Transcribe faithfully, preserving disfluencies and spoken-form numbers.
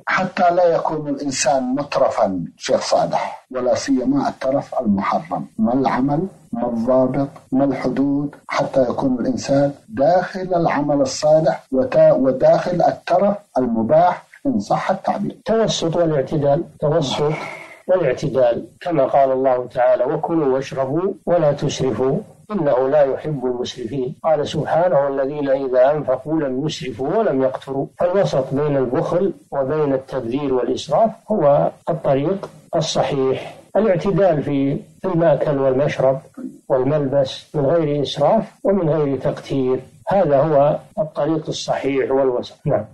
حتى لا يكون الإنسان مترفا شيخ صالح، ولا سيما الترف المحرم. ما العمل، ما الضابط، ما الحدود، حتى يكون الإنسان داخل العمل الصالح وداخل الترف المباح إن صح التعبير. التوسط والاعتدال، توسط والاعتدال كما قال الله تعالى: وكلوا واشربوا ولا تسرفوا إنه لا يحب المسرفين. قال سبحانه: والذين إذا أنفقوا لم يسرفوا ولم يقتروا. فالوسط بين البخل وبين التبذير والإسراف هو الطريق الصحيح. الاعتدال في المأكل والمشرب والملبس من غير إسراف ومن غير تقتير، هذا هو الطريق الصحيح والوسط. نعم.